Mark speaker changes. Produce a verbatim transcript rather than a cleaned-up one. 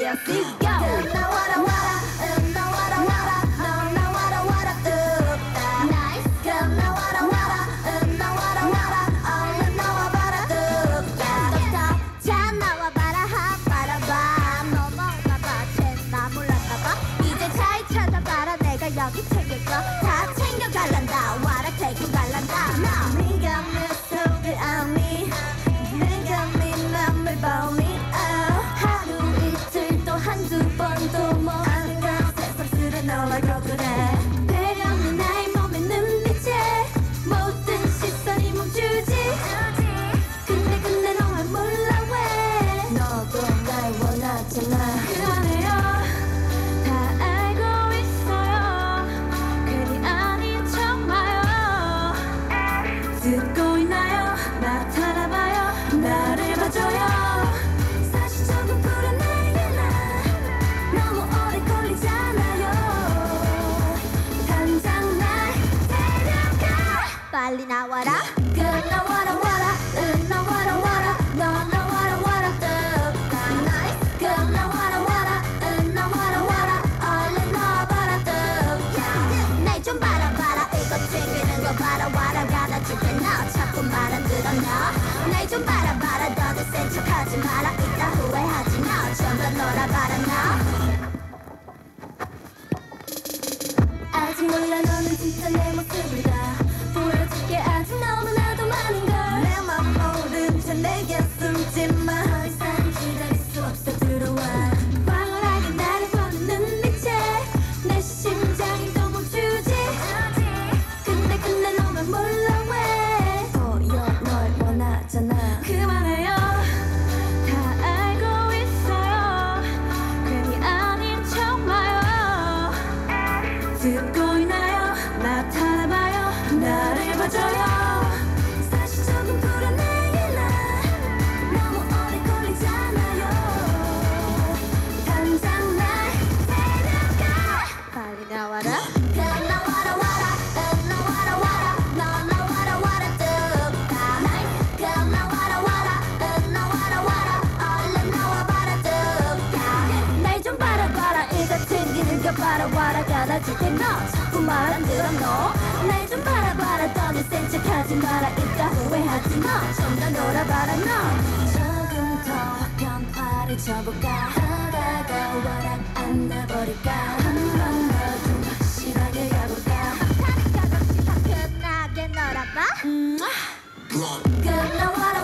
Speaker 1: Let's go. 나와라 와라 음 나와라 와라 너 나와라 와라 뚝딱 Nice 그럼 나와라 와라 음 나와라 와라 얼른 나와봐라 뚝딱 자 나와봐라 핫바라밤 넘어가봐 쟤나 몰랐나봐 이제 잘 찾아봐라 내가 여기 챙길거 다 챙겨갈란다 와라 데리고 갈란다 나 네가 내 속을 아니 네가 네 맘을 보니 하루 이틀 또 한두 번도 뭐 아닌가 새삼스레 놀라고 그래 배려는 나의 몸에 눈빛에 모든 시선이 멈추지 근데 근데 너만 몰라 왜 너도 날 원하잖아 그만해요 다 알고 있어요 괜히 아닌 척 마요 듣고 있나요 나타나봐요 나를 봐줘요 사실 조금 불안해요 나 너무 오래 걸리잖아요 당장 날 데려가 빨리 나와라 그 나와라 와라 응 나와라 와라 너 나와라 와라 뚝딱 Nice 그 나와라 와라 응 나와라 와라 얼른 나와봐라 뚝딱 날 좀 바라봐라 이거 튕기는 거 봐라 와라 가다칠 때너 자꾸 말 안 들어 너날 좀 바라봐라 너도 센 척하지 마라 이따 후회하지 너 전부 놀아봐라 너 아직 몰라 너는 진짜 내 모습을 다 보여줄게 아직 너무나도 많은 걸 내 맘 모른 채 내 가슴짓만 더 이상 기다릴 수 없어 들어와 황홀하게 나를 보는 눈빛에 내 심장이 또 멈추지 근데 근데 너만 몰라 왜 보여 널 원하잖아 그만해요 다 알고 있어요 괜히 아닌 척 마요 듣고 있나요 나타나봐요 나를 봐줘요 사실 조금 불안해요 나 너무 오래 걸리잖아요 당장 날 데려가 빨리 나와라 그 나와라 와라 응 나와라 와라 너 나와라 와라 뚝딱 Nice 그 나와라 와라 응 나와라 와라 얼른 나와봐라 뚝딱 날 좀 바라봐라 이거 튕기는 거 봐라 와라 가다칠 때너 자꾸 말 안 들어 너날 좀 바라봐라 너는 센 척하지 마라 이따 후회하지 너 좀 더 놀아봐라 너 조금 더 깜파를 쳐볼까 하다가 와락 안 나버릴까 한 번 더 좀 확실하게 가볼까 화끈하게 놀아봐 음. 그 나와라